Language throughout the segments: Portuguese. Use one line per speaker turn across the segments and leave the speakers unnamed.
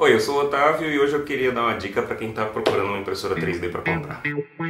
Oi, eu sou o Otávio e hoje eu queria dar uma dica para quem está procurando uma impressora 3D para comprar.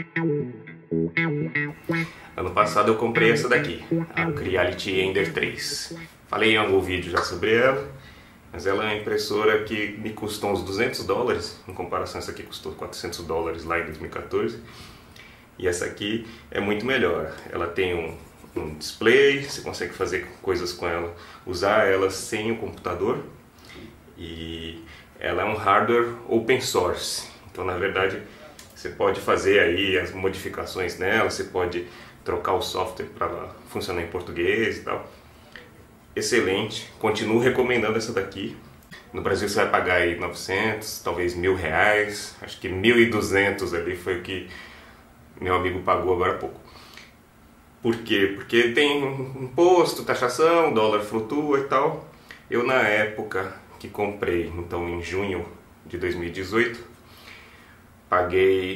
Ano passado eu comprei essa daqui, a Creality Ender 3. Falei em algum vídeo já sobre ela, mas ela é uma impressora que me custou uns $200, em comparação essa aqui custou $400 lá em 2014. E essa aqui é muito melhor, ela tem um display, você consegue fazer coisas com ela, usar ela sem o computador. E ela é um hardware open source, então na verdade você pode fazer aí as modificações nela, você pode trocar o software para funcionar em português e tal. Excelente, continuo recomendando essa daqui. No Brasil você vai pagar aí 900, talvez R$1.000, acho que 1.200 ali foi o que meu amigo pagou agora há pouco. Por quê? Porque tem imposto, taxação, dólar flutua e tal. Eu na época que comprei, então em junho de 2018, paguei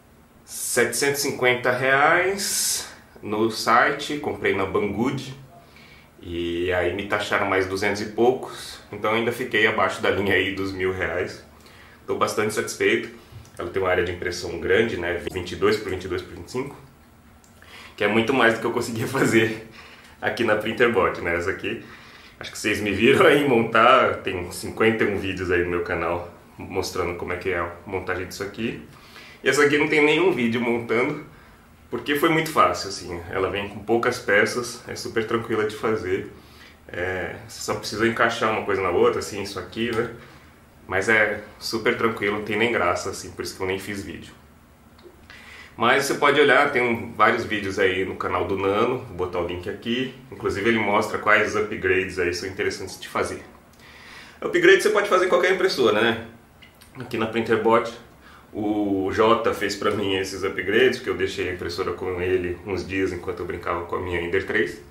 R$750 no site, comprei na Banggood e aí me taxaram mais 200 e poucos, então ainda fiquei abaixo da linha aí dos R$1.000. Estou bastante satisfeito. Ela tem uma área de impressão grande, né, 22 por 22 por 25, que é muito mais do que eu conseguia fazer aqui na Printerbot, né? Essa aqui, acho que vocês me viram aí montar, tem 51 vídeos aí no meu canal mostrando como é que é a montagem disso aqui. E essa aqui não tem nenhum vídeo montando, porque foi muito fácil, assim. Ela vem com poucas peças, é super tranquila de fazer. Você só precisa encaixar uma coisa na outra, assim, isso aqui, né? Mas é super tranquilo, não tem nem graça, assim, por isso que eu nem fiz vídeo. Mas você pode olhar, tem vários vídeos aí no canal do Nano, vou botar o link aqui. Inclusive ele mostra quais upgrades aí são interessantes de fazer. Upgrade você pode fazer em qualquer impressora, né? Aqui na Printerbot, o Jota fez pra mim esses upgrades, porque eu deixei a impressora com ele uns dias enquanto eu brincava com a minha Ender 3.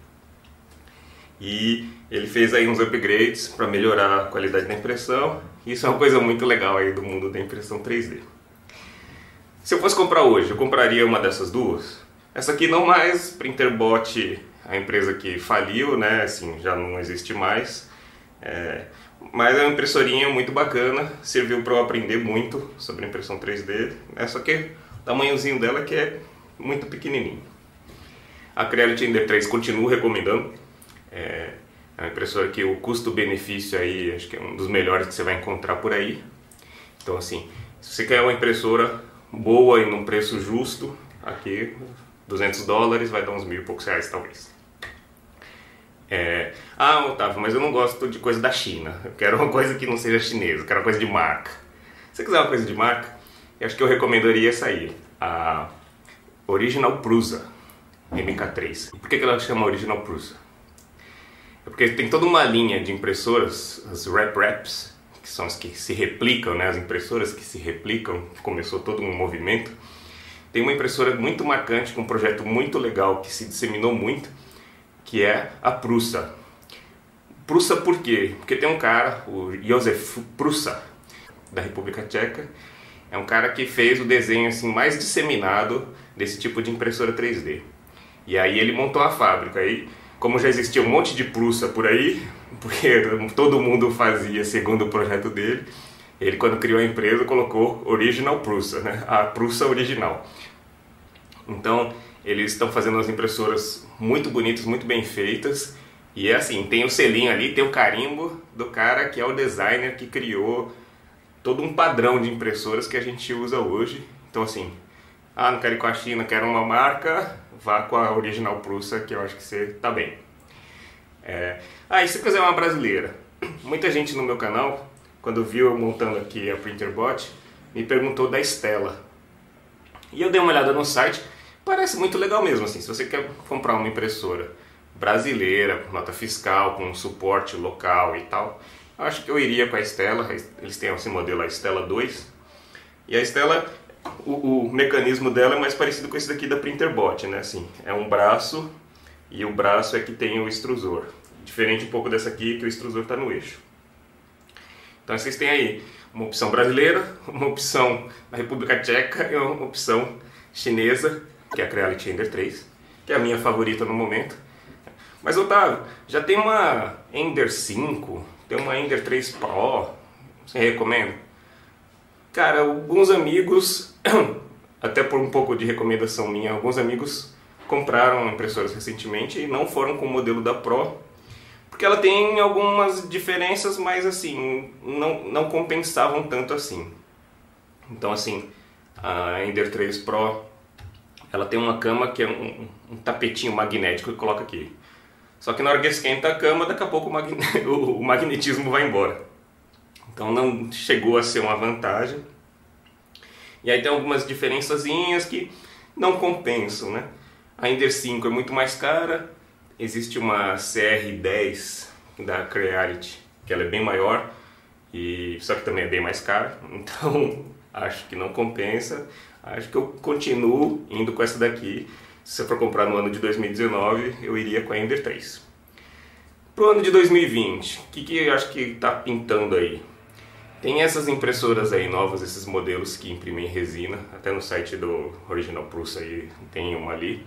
E ele fez aí uns upgrades para melhorar a qualidade da impressão. Isso é uma coisa muito legal aí do mundo da impressão 3D. Se eu fosse comprar hoje, eu compraria uma dessas duas. Essa aqui não mais, Printerbot, a empresa que faliu, né? Assim, já não existe mais. Mas é uma impressorinha muito bacana, serviu para eu aprender muito sobre impressão 3D. Só que o tamanhozinho dela que é muito pequenininho. A Creality Ender 3 continuo recomendando. É uma impressora que o custo-benefício aí acho que é um dos melhores que você vai encontrar por aí. Então assim, se você quer uma impressora boa e num preço justo, aqui $200 vai dar uns mil e poucos reais talvez. Otávio, mas eu não gosto de coisa da China, eu quero uma coisa que não seja chinesa, eu quero uma coisa de marca. Se você quiser uma coisa de marca, eu acho que eu recomendaria essa aí, a Original Prusa MK3. Por que ela chama Original Prusa? É porque tem toda uma linha de impressoras, as RepReps, que são as que se replicam, né? As impressoras que se replicam, começou todo um movimento. Tem uma impressora muito marcante, com um projeto muito legal, que se disseminou muito, que é a Prusa. Prusa por quê? Porque tem um cara, o Józef Prusa, da República Tcheca, é um cara que fez o desenho assim, mais disseminado desse tipo de impressora 3D. E aí ele montou a fábrica. Aí, como já existia um monte de Prusa por aí, porque todo mundo fazia segundo o projeto dele, ele quando criou a empresa colocou Original Prusa, né? A Prusa original. Então eles estão fazendo as impressoras muito bonitas, muito bem feitas. E é assim, tem o selinho ali, tem o carimbo do cara que é o designer que criou todo um padrão de impressoras que a gente usa hoje. Então assim, não quero ir com a China, quero uma marca, vá com a Original Prusa, que eu acho que você tá bem. E se quiser uma brasileira? Muita gente no meu canal, quando viu eu montando aqui a Printerbot, me perguntou da Stella. E eu dei uma olhada no site, parece muito legal mesmo, assim, se você quer comprar uma impressora brasileira, com nota fiscal, com suporte local e tal, eu acho que eu iria com a Stella. Eles têm esse modelo, a Stella 2. E a Stella, o mecanismo dela é mais parecido com esse daqui da Printerbot, né? Assim, é um braço e o braço é que tem o extrusor. Diferente um pouco dessa aqui, que o extrusor está no eixo. Então vocês têm aí uma opção brasileira, uma opção da República Tcheca e uma opção chinesa, que é a Creality Ender 3, que é a minha favorita no momento. Mas Otávio, já tem uma Ender 5, tem uma Ender 3 Pro, Você recomenda? Cara, alguns amigos, até por um pouco de recomendação minha, alguns amigos compraram impressoras recentemente e não foram com o modelo da Pro, porque ela tem algumas diferenças, mas assim, não compensavam tanto assim. Então assim, a Ender 3 Pro, ela tem uma cama que é um tapetinho magnético que coloca aqui. Só que na hora que esquenta a cama, daqui a pouco o magnetismo vai embora. Então não chegou a ser uma vantagem. E aí tem algumas diferençazinhas que não compensam, né? A Ender 5 é muito mais cara. Existe uma CR10 da Creality, que ela é bem maior, só que também é bem mais cara. Então acho que não compensa. Acho que eu continuo indo com essa daqui. Se você for comprar no ano de 2019, eu iria com a Ender 3. Pro ano de 2020, o que eu acho que está pintando aí? Tem essas impressoras aí novas, esses modelos que imprimem resina, até no site do Original Prusa aí tem uma ali.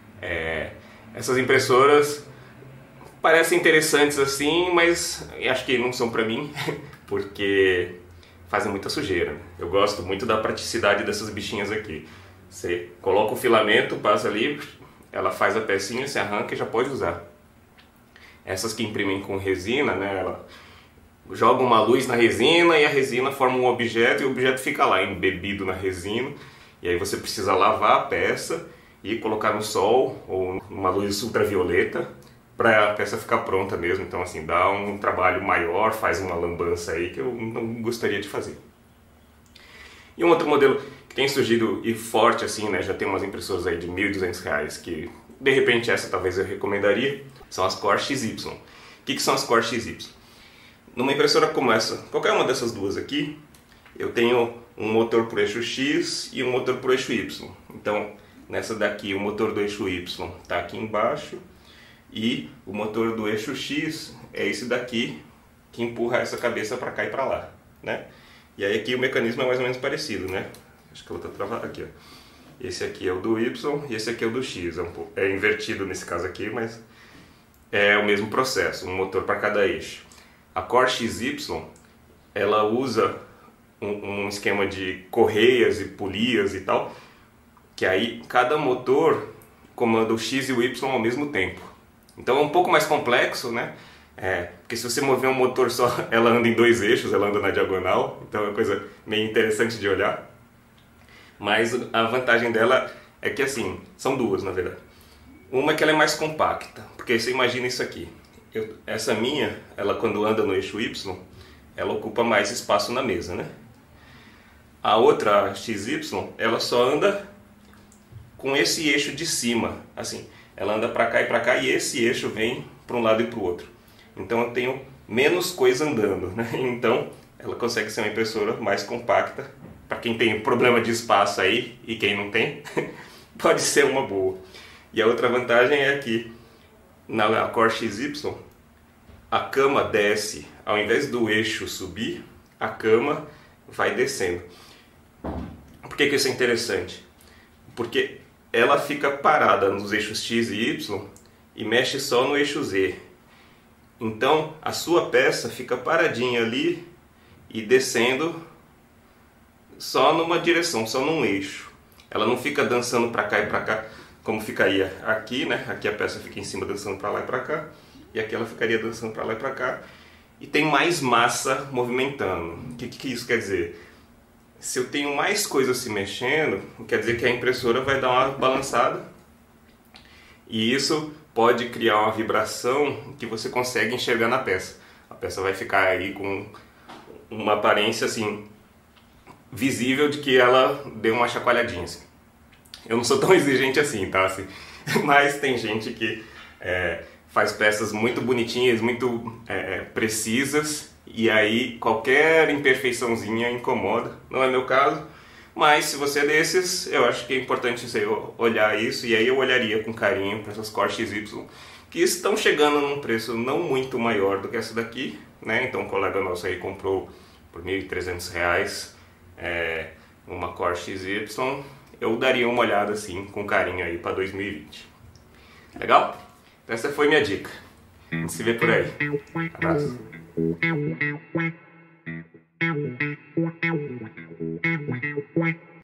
Essas impressoras parecem interessantes assim, mas acho que não são pra mim, porque fazem muita sujeira. Eu gosto muito da praticidade dessas bichinhas aqui. Você coloca o filamento, passa ali, ela faz a pecinha, se arranca e já pode usar. Essas que imprimem com resina, né, ela joga uma luz na resina e a resina forma um objeto e o objeto fica lá embebido na resina. E aí você precisa lavar a peça e colocar no sol ou numa luz ultravioleta para a peça ficar pronta mesmo. Então assim, dá um trabalho maior, faz uma lambança aí que eu não gostaria de fazer. E um outro modelo que tem surgido e forte assim, né, já tem umas impressoras aí de R$1.200 que de repente essa talvez eu recomendaria, são as Core XY. O que são as Core XY? Numa impressora como essa, qualquer uma dessas duas aqui, eu tenho um motor por eixo X e um motor por eixo Y. Então, nessa daqui, o motor do eixo Y está aqui embaixo e o motor do eixo X é esse daqui que empurra essa cabeça para cá e para lá, né? E aí aqui o mecanismo é mais ou menos parecido, né? Acho que eu vou estar travado aqui, ó. Esse aqui é o do Y e esse aqui é o do X. É invertido nesse caso aqui, mas é o mesmo processo, um motor para cada eixo. A Core XY, ela usa um esquema de correias e polias e tal, que aí cada motor comanda o X e o Y ao mesmo tempo. Então é um pouco mais complexo, né? Porque se você mover um motor só, ela anda em dois eixos, ela anda na diagonal, então é uma coisa meio interessante de olhar. Mas a vantagem dela é que assim, são duas na verdade. Uma é que ela é mais compacta, porque você imagina isso aqui. Essa minha, ela quando anda no eixo Y, ela ocupa mais espaço na mesa, né? A outra, a XY, ela só anda com esse eixo de cima, assim. Ela anda para cá e esse eixo vem para um lado e para o outro. Então eu tenho menos coisa andando, né? Então ela consegue ser uma impressora mais compacta. Para quem tem problema de espaço aí e quem não tem, pode ser uma boa. E a outra vantagem é que na Core XY, a cama desce, ao invés do eixo subir, a cama vai descendo. Por que isso é interessante? Porque ela fica parada nos eixos X e Y e mexe só no eixo Z. Então a sua peça fica paradinha ali e descendo só numa direção, só num eixo. Ela não fica dançando para cá e para cá, como ficaria aqui, né? Aqui a peça fica em cima dançando para lá e para cá, e aqui ela ficaria dançando para lá e para cá. E tem mais massa movimentando. O que isso quer dizer? Se eu tenho mais coisa se mexendo, quer dizer que a impressora vai dar uma balançada. E isso pode criar uma vibração que você consegue enxergar na peça. A peça vai ficar aí com uma aparência assim visível de que ela deu uma chacoalhadinha. Assim. Eu não sou tão exigente assim, tá? Assim, mas tem gente que faz peças muito bonitinhas, muito precisas, e aí qualquer imperfeiçãozinha incomoda. Não é meu caso, mas se você é desses, eu acho que é importante você olhar isso, e aí eu olharia com carinho para essas Core XY, que estão chegando num preço não muito maior do que essa daqui, né? Então um colega nosso aí comprou por R$1.300 uma Core XY. Eu daria uma olhada assim, com carinho aí para 2020. Legal? Essa foi minha dica. A gente se vê por aí. Abraço.